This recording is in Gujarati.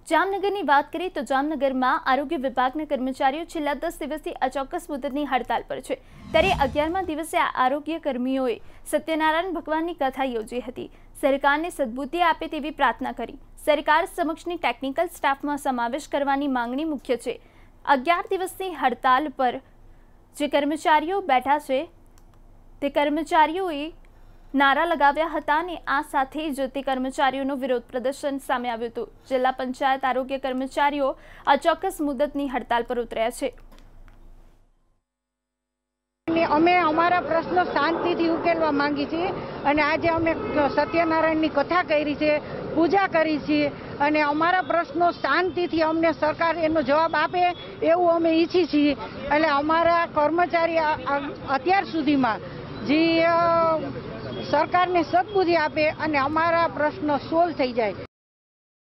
જામનગરની વાત કરીએ તો જામનગરમાં આરોગ્ય વિભાગના કર્મચારીઓ છેલ્લા 10 દિવસથી અચોક્કસ મુદતની હડતાલ પર છે। ત્યારે 11મા દિવસે આરોગ્ય કર્મીઓએ સત્યનારાયણ ભગવાનની કથા યોજી હતી। સરકારને સદબુદ્ધિ આપે તેવી પ્રાર્થના કરી। સરકાર સમક્ષની ટેકનિકલ સ્ટાફમાં સમાવેશ કરવાની માંગણી મુખ્ય છે। 11 દિવસની હડતાલ પર જે કર્મચારીઓ બેઠા છે તે કર્મચારીઓએ નારા लगाव्या હતા અને આ સાથે જ તે કર્મચારીઓનો વિરોધ પ્રદર્શન સામે આવ્યું હતું। જિલ્લા પંચાયત આરોગ્ય કર્મચારીઓ અચોક્કસ મુદતની હડતાલ પર ઉતર્યા છે। અમે અમારા પ્રશ્નો શાંતિથી ઉકેલવા માંગી છીએ અને આજે અમે સત્યનારાયણની કથા કરી છે, પૂજા કરી છે અને અમારા પ્રશ્નો શાંતિથી અમને સરકાર એનો જવાબ આપે એવું અમે ઈચ્છીએ છીએ। એટલે અમારા કર્મચારી અત્યાર સુધીમાં જે સરકારને સદબુદ્ધિ આપે અને અમારા પ્રશ્નો સોલ્વ થઈ જાય।